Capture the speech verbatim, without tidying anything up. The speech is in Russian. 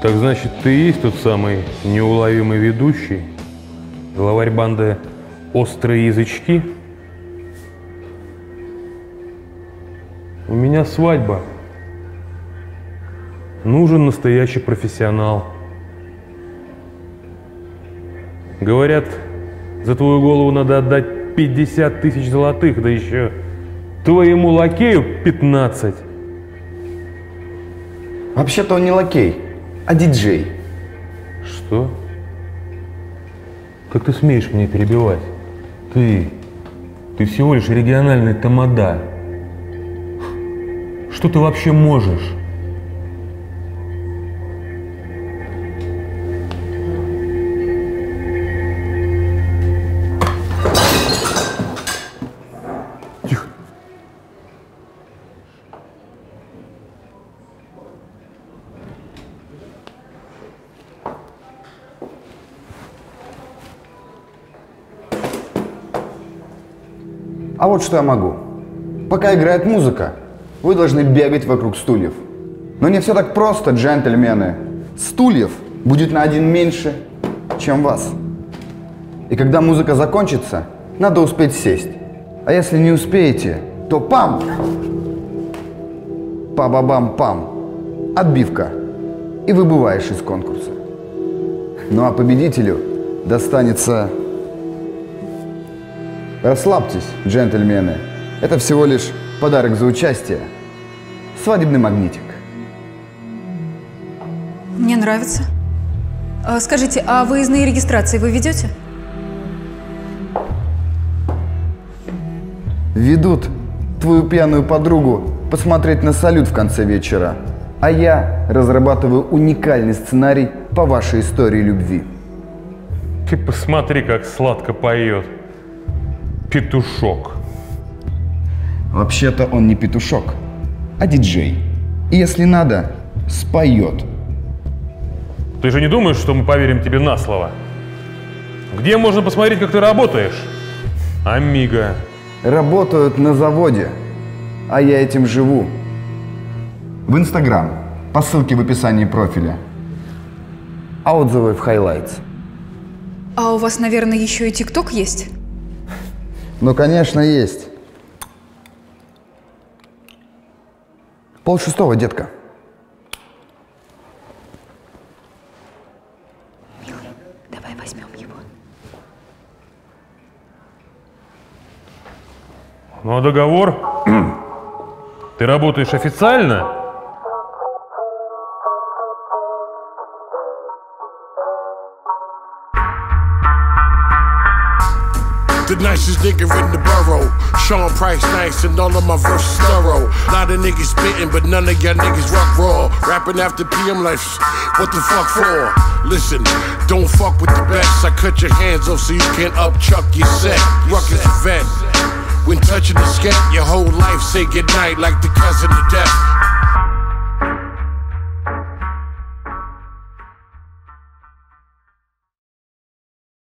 Так значит, ты и есть тот самый неуловимый ведущий, главарь банды «Острые язычки»? У меня свадьба. Нужен настоящий профессионал. Говорят, за твою голову надо отдать пятьдесят тысяч золотых, да еще твоему лакею пятнадцать. Вообще-то он не лакей, а диджей. Что? Как ты смеешь меня перебивать? Ты, ты всего лишь региональный тамада. Что ты вообще можешь? Тихо. А вот что я могу. Пока играет музыка, вы должны бегать вокруг стульев. Но не все так просто, джентльмены. Стульев будет на один меньше, чем вас. И когда музыка закончится, надо успеть сесть. А если не успеете, то пам! Па-ба-бам-пам! Отбивка. И выбываешь из конкурса. Ну а победителю достанется... Расслабьтесь, джентльмены. Это всего лишь подарок за участие. Свадебный магнитик. Мне нравится. А, скажите, а выездные регистрации вы ведете? Ведут твою пьяную подругу посмотреть на салют в конце вечера. А я разрабатываю уникальный сценарий по вашей истории любви. Ты посмотри, как сладко поет петушок. Вообще-то он не петушок, а диджей. И если надо, споет. Ты же не думаешь, что мы поверим тебе на слово? Где можно посмотреть, как ты работаешь? Амиго. Работают на заводе, а я этим живу. В Инстаграм, по ссылке в описании профиля. А отзывы в хайлайтс. А у вас, наверное, еще и ТикТок есть? Ну, конечно, есть. Пол шестого, детка. Милый, давай возьмем его. Ну а договор? Ты работаешь официально? The nicest nigga in the borough. Sean Price nice and all of my verses thorough. Lot of niggas spittin', but none of y'all niggas rock raw. Rapping after P M like, what the fuck for? Listen, don't fuck with the best. I cut your hands off so you can't upchuck your set. Ruckus event. When touching the scat, your whole life say goodnight like the cousin of death.